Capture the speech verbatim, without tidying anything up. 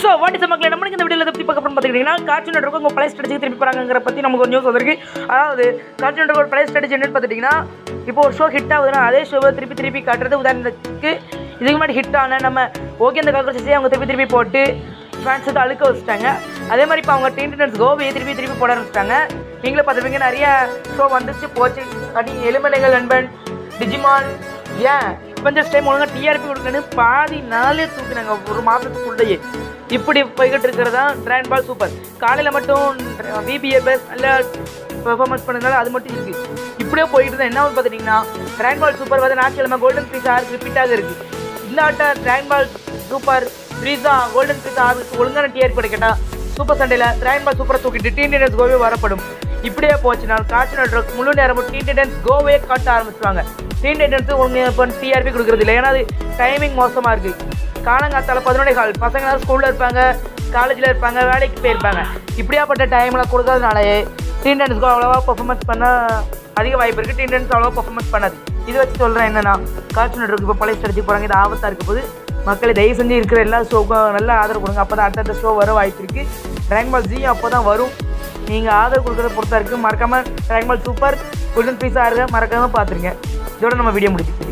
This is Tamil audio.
ஸோ வாட்டி மக்களே நம்ம இந்த வீடியோவில் பற்றி பார்க்க பார்த்துக்கிட்டிங்கன்னா கார்ட்டூன் நெட்வொர்க் உங்கள் பழைய ஸ்ட்ராட்டஜி திருப்பி போகிறாங்கிற பற்றி நமக்கு ஒரு நியூஸ் வந்திருக்கு. அதாவது கார்ட்டூன் நெட்வொர்க் பழைய ஸ்ட்ராட்டஜி என்னன்னு பார்த்துட்டிங்கன்னா, இப்போ ஒரு ஷோ ஹிட் ஆகுதுன்னா அதே ஷோவை திருப்பி திருப்பி காட்டுறது. உதாரணத்துக்கு இதுக்கு முன்னாடி ஹிட் ஆன நம்ம ஓகே இந்த காக்ரோச்சஸே அவங்க திருப்பி திருப்பி போட்டு ஃபேன்ஸ் வந்து அழுக்க வச்சுட்டாங்க. அதே மாதிரி இப்போ அவங்க டீன் டென்ஸ் கோவையை திருப்பி திருப்பி போட ஆரம்பிச்சிட்டாங்க. நீங்களே பார்த்துருப்பீங்க, நிறைய ஷோ வந்துச்சு போச்சு. அடி எலுமலைகள் நண்பன், டிஜிமான், ஏன் கொஞ்சம் டைம் ஒழுங்காக டிஆர்பி கொடுக்கணுன்னு பாதி நாளே தூக்குனாங்க ஒரு மாதத்துக்குள்ளேயே. இப்படி போய்கிட்டு இருக்கிறதா ட்ராகன் பால் சூப்பர். காலையில் மட்டும் விபிஎஃப்எஸ் நல்லா பெர்ஃபார்மன்ஸ் பண்ணதுனால அது மட்டும் இருக்குது. இப்படியே போய்கிட்டு தான் என்ன பார்த்துட்டிங்கன்னா, ட்ராகன் பால் சூப்பர் வந்து ஞாயிற்றுக்கிழமை கோல்டன் ப்ரீஸ் ஆறு ரிப்பீட்டாக இருக்குது. இந்த ஆட்டம் dragon ball super Frieza golden Frieza ஆறு ஒழுங்கான டிஆர்பி கிடைக்கட்டா சூப்பர் சண்டேல ட்ராகன் பால் சூப்பரை தூக்கிட்டு டீன் டென்ஸ் கோவே வரப்படும். இப்படியே போச்சுன்னா கார்ட்டூன் நெட்வொர்க் முழு நேரமும் டீன் டென்ஸ் கோவே காட்ட ஆரம்பிச்சுவாங்க. டீன் டென்ஸ் ஒன்று இப்போ டிஆர்பி கொடுக்குறது இல்லை, ஏன்னா அது டைமிங் மோசமாக இருக்குது. காலங்காத்தால பதினொன்றே கால் பசங்க ஸ்கூலில் இருப்பாங்க, காலேஜில் இருப்பாங்க, வேலைக்கு போயிருப்பாங்க. இப்படியாப்பட்ட டைமில் கொடுக்கறதுனாலே டீன் டென்ஸ்க்கு அவ்வளோவா பர்ஃபார்மன்ஸ் பண்ண அதிக வாய்ப்பு இருக்குது. டீன் டென்ஸ் அவ்வளோவா பர்ஃபார்மன்ஸ் பண்ணாது. இது வச்சு சொல்கிறேன் என்னன்னா, கார்ட்டூன் நெட்வொர்க் இப்போ பழைய ஸ்ட்ராட்டஜி போகிறாங்க, இது ஆபத்தாக இருக்க போது மக்களை தயவு செஞ்சு இருக்கிற எல்லா ஷோக்கும் நல்லா ஆதரவு கொடுங்க. அப்போ தான் அடுத்தடுத்த ஷோ வர வாய்ப்பு இருக்குது. ட்ராகன் பால் ஜி அப்போ தான் வரும். நீங்கள் ஆதரவு கொடுக்குறத பொறுத்தா இருக்குது. மறக்காமல் dragon ball super golden Frieza ஆறுங்க மறக்காமல் பார்த்துருங்க. இதோட நம்ம வீடியோ முடிச்சு